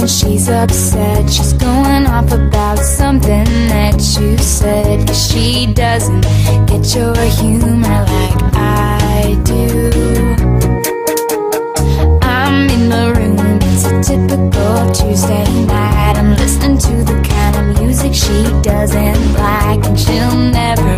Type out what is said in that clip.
when she's upset. She's going off about something that you said, 'cause she doesn't get your humor like I do. I'm in the room, it's a typical Tuesday night. I'm listening to the kind of music she doesn't like, and she'll never